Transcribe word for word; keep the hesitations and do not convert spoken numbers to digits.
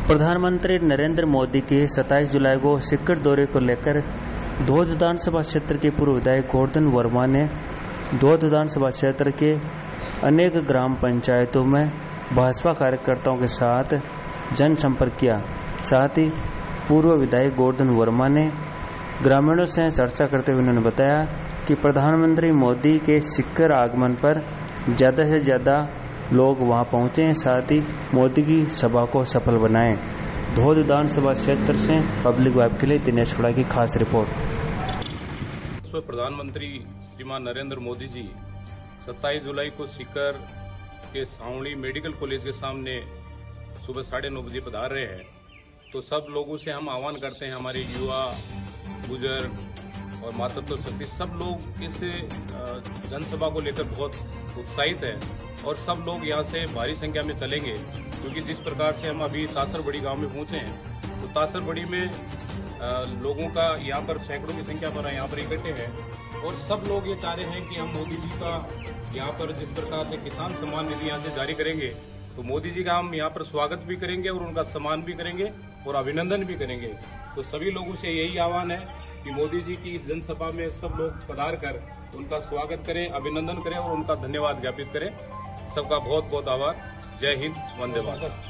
प्रधानमंत्री नरेंद्र मोदी के सत्ताईस जुलाई को सिक्कर दौरे को लेकर धौद विधानसभा क्षेत्र के पूर्व विधायक गोवर्धन वर्मा ने धौद विधानसभा क्षेत्र के अनेक ग्राम पंचायतों में भाजपा कार्यकर्ताओं के साथ जनसंपर्क किया। साथ ही पूर्व विधायक गोवर्धन वर्मा ने ग्रामीणों से चर्चा करते हुए उन्होंने बताया कि प्रधानमंत्री मोदी के सिक्कर आगमन पर ज्यादा से ज्यादा लोग वहां पहुंचे, साथ ही मोदी की सभा को सफल बनाएं। धौद विधानसभा क्षेत्र से पब्लिक वेब के लिए दिनेश खड़ा की खास रिपोर्ट। प्रधानमंत्री श्रीमान नरेंद्र मोदी जी सत्ताईस जुलाई को सीकर के सावणी मेडिकल कॉलेज के सामने सुबह साढ़े नौ बजे पधार रहे हैं। तो सब लोगों से हम आह्वान करते हैं, हमारे युवा, बुजुर्ग और मातृत्व शक्ति सब लोग इस जनसभा को लेकर बहुत उत्साहित है और सब लोग यहाँ से भारी संख्या में चलेंगे, क्योंकि जिस प्रकार से हम अभी तासरबड़ी गांव में पहुंचे हैं तो तासरबड़ी में लोगों का यहाँ पर सैकड़ों की संख्या पर यहाँ पर इकट्ठे हैं और सब लोग ये चाह रहे हैं कि हम मोदी जी का यहाँ पर जिस प्रकार से किसान सम्मान निधि यहाँ से जारी करेंगे तो मोदी जी का हम यहाँ पर स्वागत भी करेंगे और उनका सम्मान भी करेंगे और अभिनंदन भी करेंगे। तो सभी लोगों से यही आह्वान है कि मोदी जी की इस जनसभा में सब लोग पधार कर उनका स्वागत करें, अभिनंदन करें और उनका धन्यवाद ज्ञापित करें। सबका बहुत बहुत आभार। जय हिंद, वंदे मातरम।